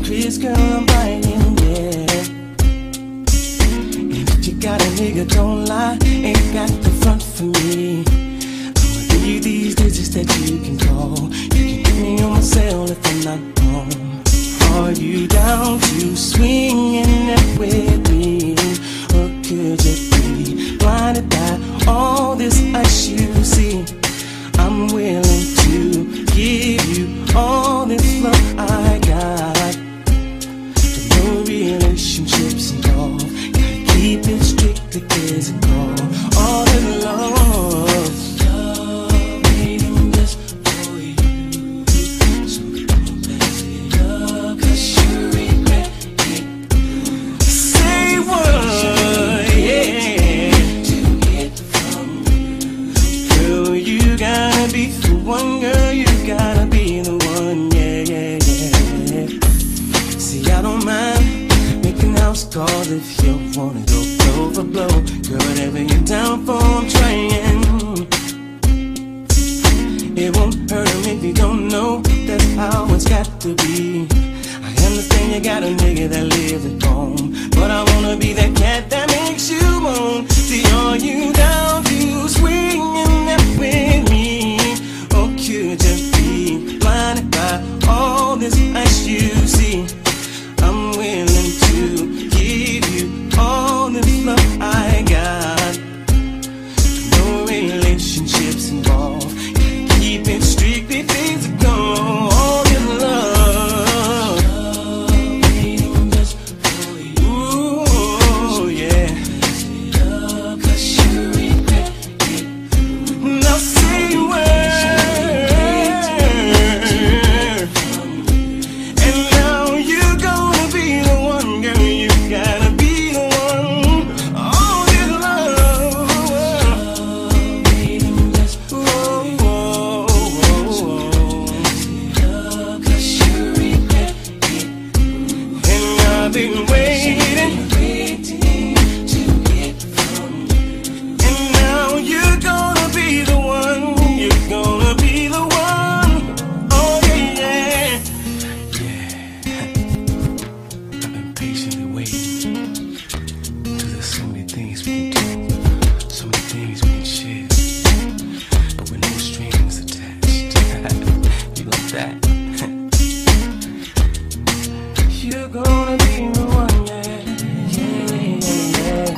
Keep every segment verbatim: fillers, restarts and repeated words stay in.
Chris, girl, I'm biting, yeah. If you got a nigga, don't lie, ain't got the front for me. I'ma give you these digits that you can call. You can get me on my cell if I'm not home. Are you down to swinging that with me? Or could you be blinded by all this ice you see? I'm willing to give you all this love I got. No relationships involved. Gotta keep it strictly physical. All the love, love waiting just for you. So don't pass it up, 'cause you regret it. Say what, yeah, to get from you. Girl, you gotta be the one, girl, you gotta be the one, yeah, yeah, yeah. See, I don't mind making house calls if you wanna go blow for blow. Girl, whatever you're down for, I'm trying. It won't hurt him if you don't know that's how it's got to be. I understand you got a nigga that lives at home, but I wanna be that cat that makes you moan. See, are you down to swinging that with me? Or could you be blinded by all this ice you see? I'm willing to give you all the love I got. No relationships involved. Keep it strictly physical. All your love, love waiting just for you. Ooh, yeah. Cause you regret it. Now say where. And now you're gonna be the one, girl. You gotta be the one. All your love, love waiting just for you. I've been waiting, waiting to get from you. And now you're gonna be the one. You're gonna be the one. Oh yeah, yeah. Yeah. I've been patiently waiting. Cause there's so many things we can do, so many things we can share, but with no strings attached. You like that? You're gonna be the one, yeah, yeah,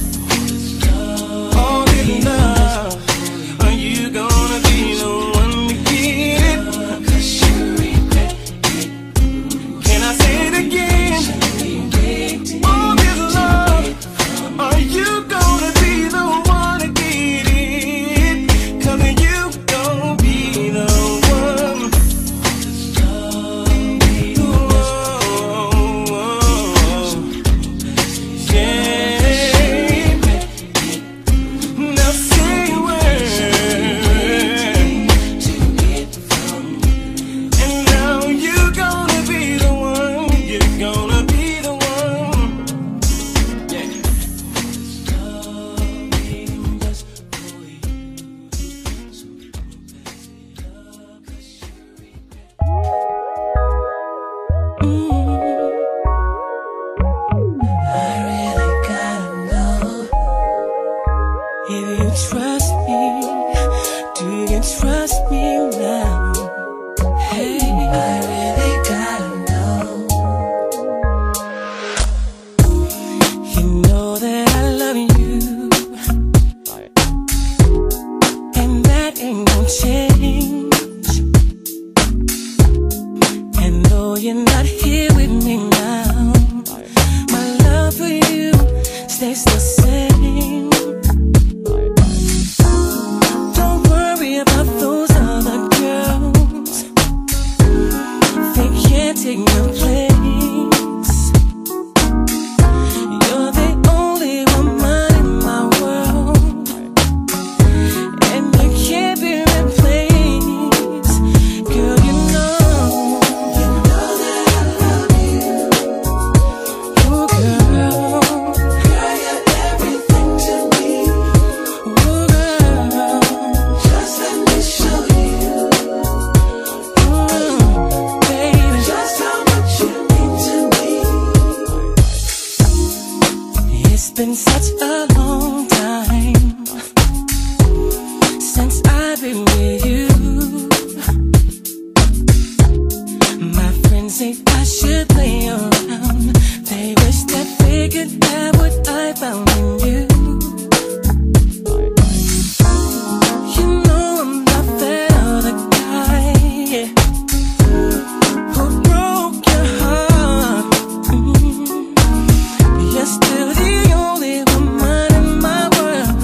yeah. All this love, are you gonna be the one to get it? 'Cause you regret it. Can I say it again? All this love, are you gonna be the one to get it? 'Cause you gonna be the one. Trust me, do you trust me now? Hey, I really gotta know. You know that I love you, and that ain't gonna change. And though you're not here with me now, my love for you stays the same. Take my place. You're the only woman in my world, and you can't be replaced. Girl, you know, you know that I love you. Oh, girl, girl, you're everything. been such a long time since I've been with you. My friends say I should play around. They wish that they could have what I found in you. You know I'm not that other guy, yeah, who broke your heart. Mm-hmm. You're still the only woman in my world,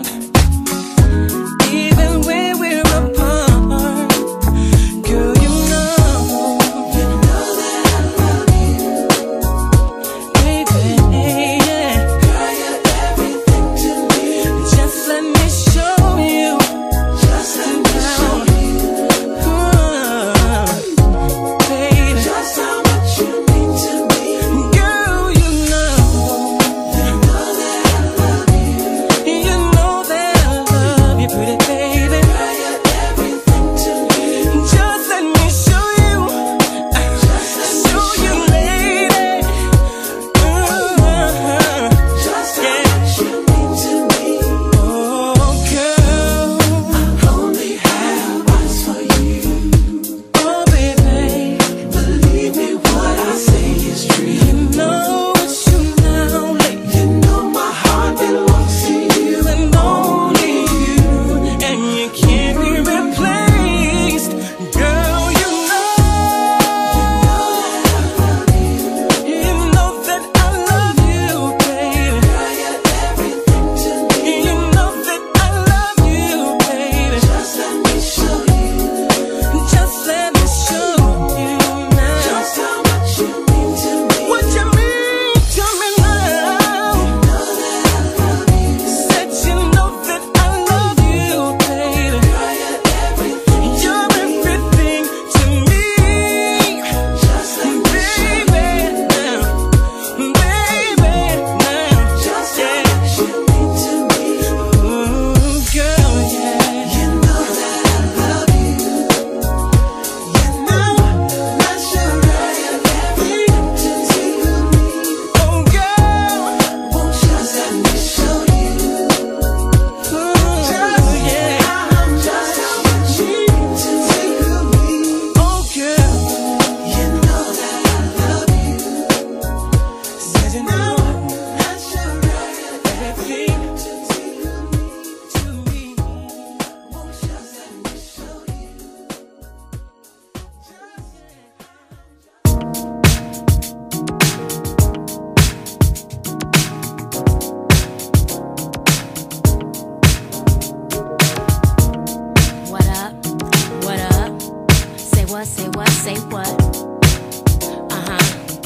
even when we're apart. Girl, you know, you know that I love you, baby, yeah. Girl, you're everything to me. Just let me show you, just let me show you, uh, baby, just how much you mean to me. Girl, you know, you know that I love you. You know that I love you, pretty baby. Girl, you're everything to me. Just let me show you, show you, lady. Uh-huh. Just how much you mean to me. Oh, girl, I only have eyes for you. Oh, baby, believe me, what I say is true. You know it's true now, lady. You know my heart belongs to you and only you, and you can't be replaced. Girl, you know, you know that I love you, baby. Girl, you're everything to me. You know that I love you, baby. Just let me show you, just let me show you now, just how much you mean to me. What you mean to me now? You know that I love you. Said you know that I love you, baby. Girl, you're everything. You're everything to me. Just let me show you, baby, now, baby, now, just how much you mean to me. Ooh, girl, yeah. You know that I love you. You know that you're everything to me. Oh, girl, won't just let me show you. Ooh, yeah. Just how much you mean to me. Oh, girl, you know that I love you. Said you know that you're everything to me. Won't just let me show you. What up? What up? Say what, say what, say what? Uh-huh.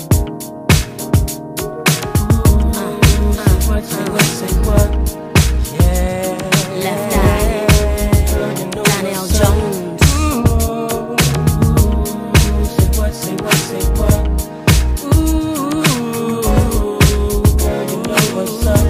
What, say what, say what? Yeah. Left Eye, Girl, you know Donnell what's up. Jones. Ooh, say what, say what, say what? Ooh, girl, you know what's up.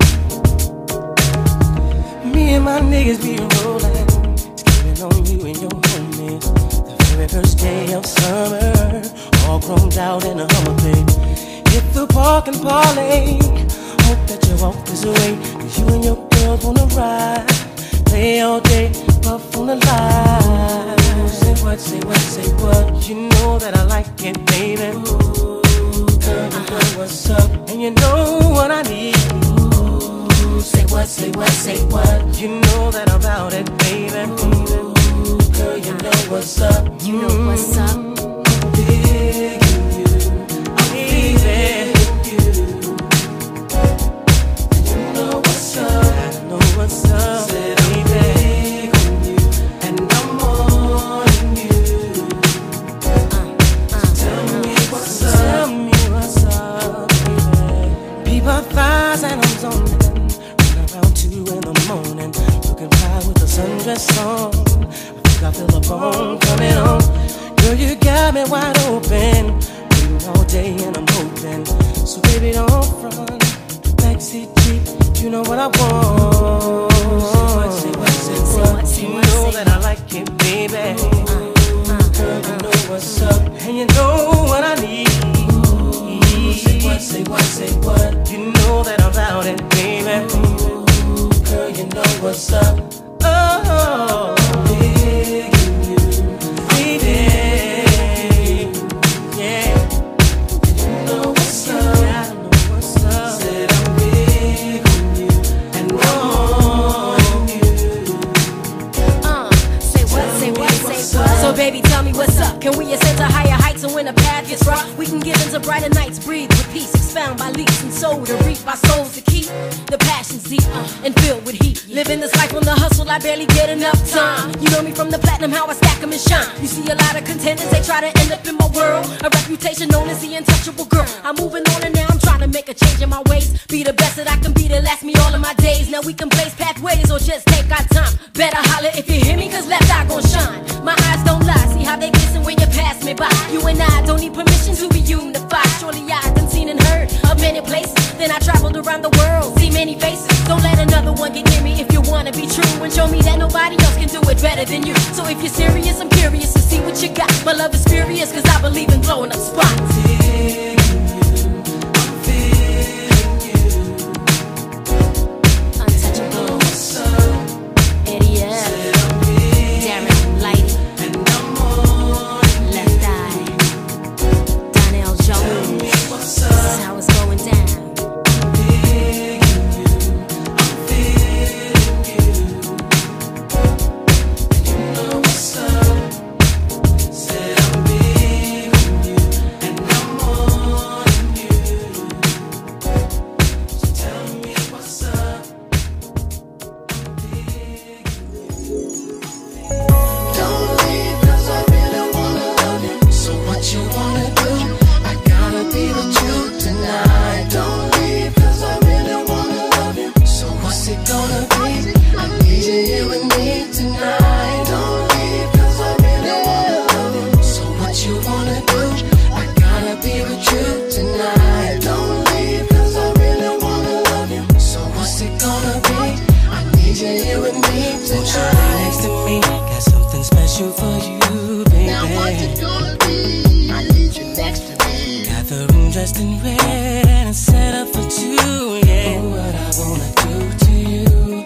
Me and my niggas be rolling, skating on you and your homies. The very first day of summer, all grown out in a Hummer, baby. Hit the park and parlay. Hope that you walk this way, 'cause you and your girls wanna ride. Play all day, puff on the line. Say what, say what, say what? You know that I like it, baby. Ooh, girl, you know what's up, and you know what I need. Ooh, say what, say what, say what? You know that I'm about it, baby. Ooh, girl, you know what's up. You know what's up. I'm digging you, I'm feeling you. You know what's up, I know what's up, said I'm digging you, and I'm wanting you. Tell me what's up, tell me what's up, baby. People thighs and I'm zoning, run around two in the morning, looking fly with the sundress on. I think I feel a bone coming on. Girl, you got me wide open, waiting all day and I'm hoping. So baby, don't front, backseat Jeep, you know what I want. Say what, say what, say what? You know that I like it, baby. Girl, you know what's up, and you know what I need. Say what, say what, say what? You know that I'm about it. brighter nights breathe with peace, expound by leaps and soul to reap our souls to keep the passions deep uh, and filled with heat. Living this life on the hustle, I barely get enough time. You know me from the platinum, how I stack 'em and shine. You see a lot of contenders, they try to end up in my world. A reputation known as the untouchable girl. I'm moving on and now I'm trying to make a change in my ways. Be the best that I can be to last me all of my days. Now we can blaze pathways or just take our time. Better holler if you hear me, cause left eye gon' shine. My eyes don't lie, see how they glisten when you pass me by. You and I don't need permission to be unified. Surely I done seen and heard of many places. Then I traveled around the world, see many faces. Don't let another one get near me if you wanna be true, and show me that nobody else can do it better than you. So if you're serious, I'm curious to see what you got. My love is furious cause I believe in blowing up spots. Dressed in red and set up for two, yeah. Oh, what I wanna do to you.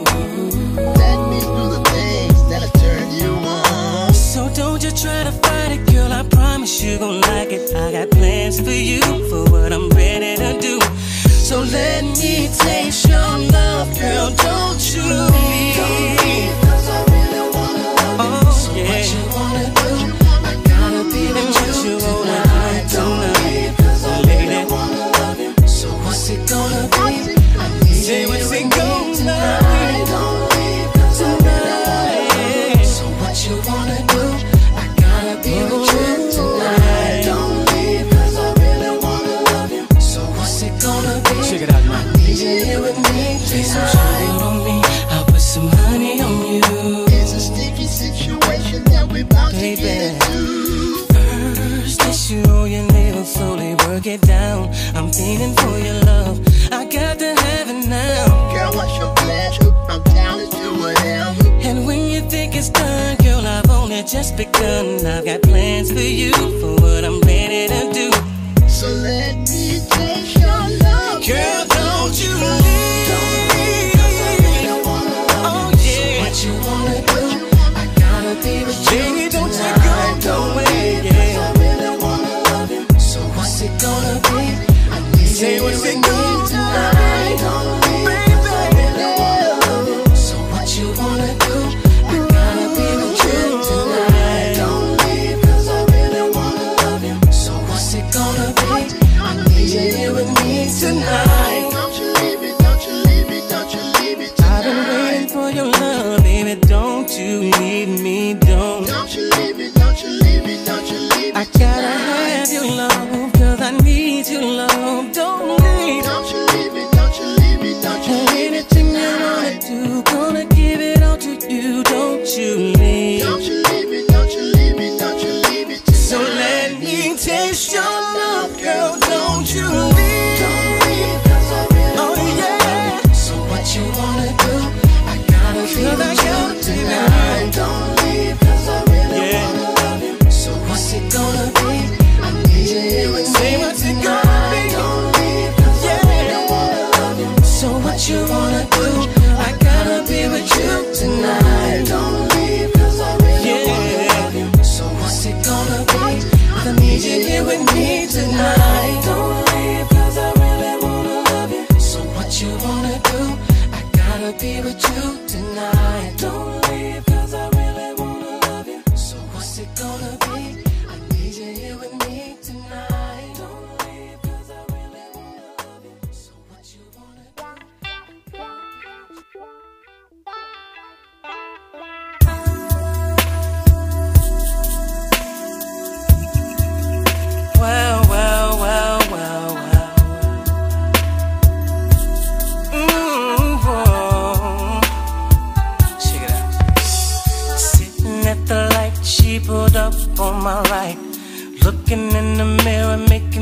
Ooh. Let me do the things that'll turn you on. So don't you try to fight it, girl. I promise you gon' like it. I got plans for you, for what I'm ready to do. So let me taste your love, girl. Don't you leave. Don't leave, cause I really wanna love you. Oh, so yeah. what you wanna do? I gotta be with you tonight. Don't leave, cause I really wanna love you. So what's it gonna be? I need Say you what's with it me gonna tonight. be? Don't leave, cause I really wanna love you. So what you wanna do? I gotta be with you tonight. Don't leave, cause I really wanna love you. So what's it gonna be? Check it out, man. I need you here with me Lay some tonight. sugar on me, I'll put some honey on you. It's a sticky situation that we're about to Baby. get into. First, kiss you on your nails, slowly work it down. I'm feeling for your love, I got to have it now. Girl, what's your pleasure? I'm down to do whatever. And when you think it's done, girl, I've only just begun. I've got plans for you, for what I'm ready to do. So let me taste your love. Girl, don't you leave. Don't leave, 'cause I really wanna love you. Oh, yeah. So what you wanna do? I gotta be with you Baby, don't you tonight. go Don't away, leave, yeah. 'cause I really wanna love you. So what's it gonna be? I need Say you what's with it me gonna tonight. Don't leave, 'cause I really wanna love you. So what you wanna do? I gotta be with you tonight. Don't leave, 'cause I really wanna love you. So what's it gonna be? I need you here with me tonight. Don't you leave it, don't you leave it, don't you leave it I've been tonight. waiting for your love, baby, don't you leave me, don't. Don't you leave it, don't you leave it, don't you leave it I gotta have your love, cause I need your love, don't leave. Don't you leave it, don't you leave it, don't you And leave it anything you wanna tonight. do, gonna give it all to you, don't you leave. Don't you leave it, don't you leave it, don't you leave it tonight. So let me taste your love, girl, don't you leave. Don't leave, 'cause I really Oh, wanna yeah. love you. So what you wanna do? I gotta be Cause I with you gotta be tonight. with you. Don't leave, 'cause I really Yeah. wanna love you. So what's it gonna be? I need you here with Say me what's it gonna tonight. be? Don't leave, 'cause I Yeah. really wanna love you. So what you wanna do? I gotta be with you tonight. Don't leave, 'cause I really Yeah. wanna love you. So what's it gonna be? I need you here with me tonight. Don't leave, 'cause I really wanna love you. So what you wanna do? I gotta be with you tonight. Don't leave, 'cause I really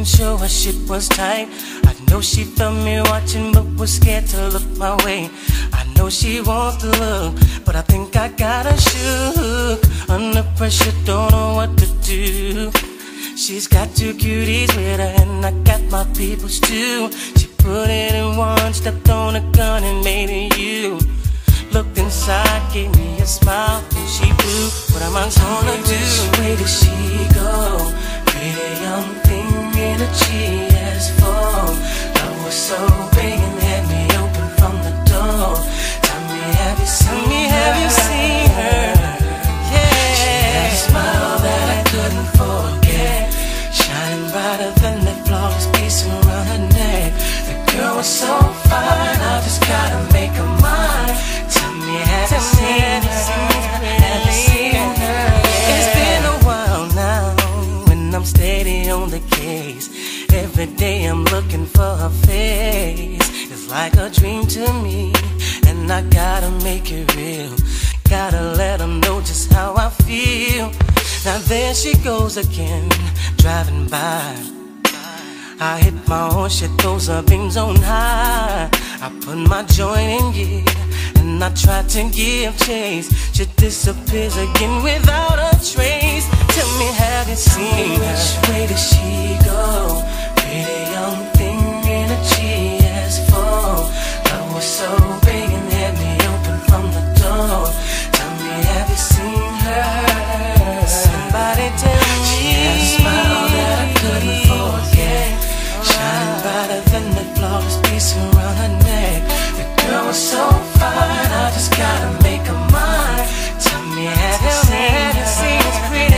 wasn't sure her shit was tight. I know she felt me watching but was scared to look my way. I know she wants to look, but I think I got her shook. Under pressure, don't know what to do. She's got two cuties with her and I got my peoples too. She put it in one, stepped on a gun and made it you. Looked inside, gave me a smile, and she blew. What am I gonna do? Which way does she go? Pretty young thing in a G S four. Love was so big and had me open from the door. Tell me, have you seen me? Have you seen her? Yeah. She had a smile that I couldn't forget, shining brighter than that flawless piece around her neck. The girl was so fine, I just gotta make her mine. Tell me, have you seen her? Have you seen her? It's been a while now, and I'm steady on the case. Every day I'm looking for her face. It's like a dream to me, and I gotta make it real. Gotta let her know just how I feel. Now there she goes again, driving by. I hit my horn, she throws her beams on high. I put my joint in gear, and I try to give chase. She disappears again without a trace. Tell me, have you seen her? Which way does she go? Pretty young thing in a G S four. Love was so big and had me open from the door. Tell me, have you seen her? Somebody tell me. She had a smile that I couldn't forget, shining brighter than that flawless piece around her neck. The girl was so fine, I just gotta make her mine. Tell me, have you seen her? Pretty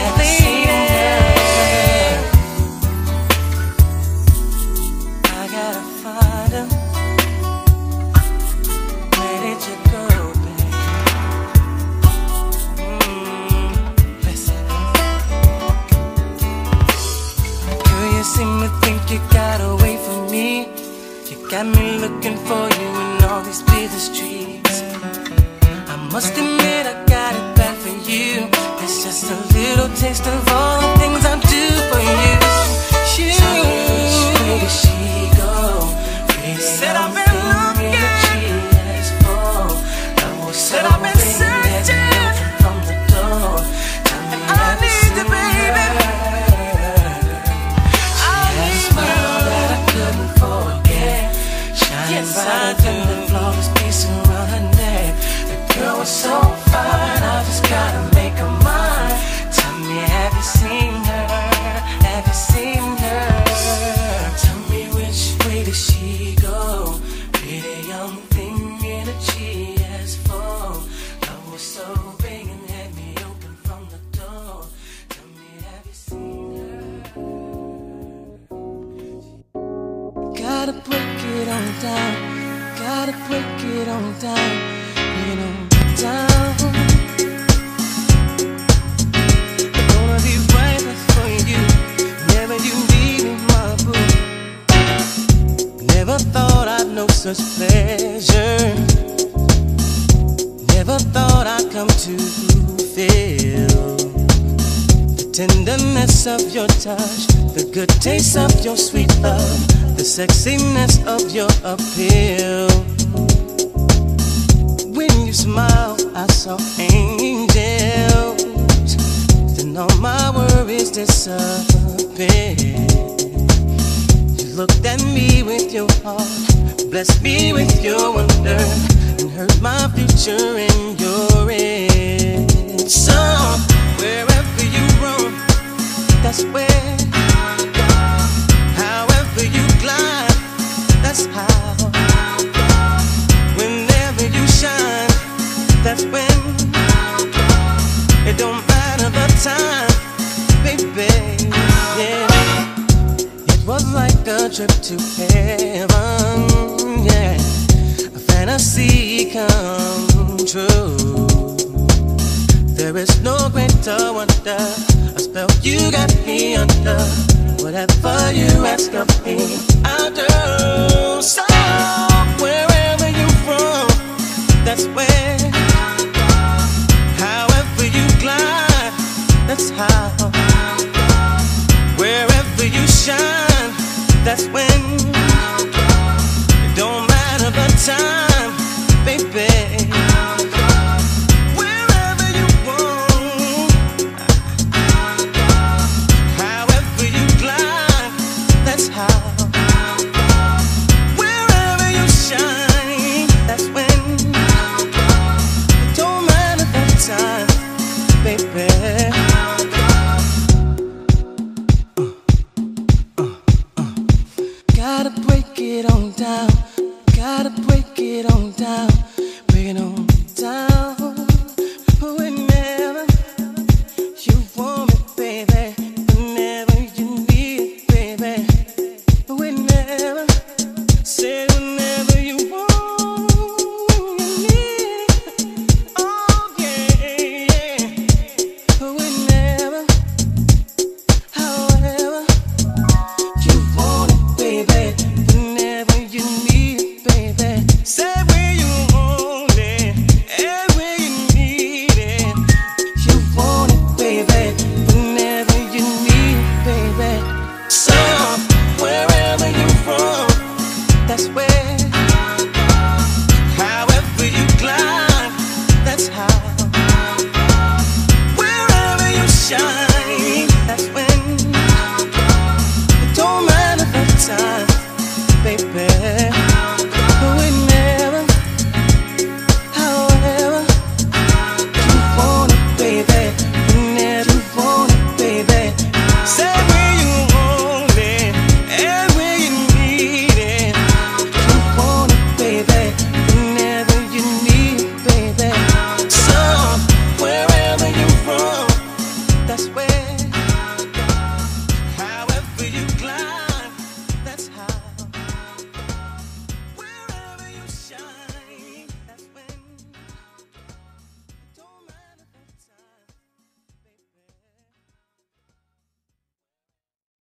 lady, I gotta find her. Where did you go, babe? Mm, listen. Girl, you seem to think you got away from me. You got me looking for you in all these busy streets. I must admit I got it back for you. It's just a little taste of all the things I do for you. You. Which way does she go? Pretty said I've been looking. Said I've been searching from the door. And I need you, baby. I need you. Smile that I couldn't forget, shining brighter than the flawless piece around her neck. The girl was so fine, I just gotta make her mine. Tell me, have you seen her? Have you seen her? Tell me, which way does she go? Pretty young thing in a G S four. Love was so big and had me open from the door. Tell me, have you seen her? Gotta break it on down. Gotta break it on down. You know, down. I'm gonna be right there for you whenever you need me, my boo. Never thought I'd know such pleasure. Never thought I'd come to feel the tenderness of your touch, the good taste of your sweet love, the sexiness of your appeal. When you smile, I saw angels, then all my worries disappeared. You looked at me with your heart, blessed me with your wonder, and heard my future in your end. So, wherever you roam, that's where I'll go. However you glide, that's how I'll go. Whenever you shine, that's when I'll go. It don't matter the time, baby, yeah. It was like a trip to heaven, yeah. Fantasy come true. There is no greater wonder, a spell you got me under. Whatever you ask of me, I'll do. So wherever you're from, that's where I'll go. However you glide, that's how I'll go. Wherever you shine, that's when it don't matter the time, baby. Wherever you want, however you glide, that's how. Wherever you shine, that's when it don't matter the time, baby. Gotta break it on down, gotta break it on down.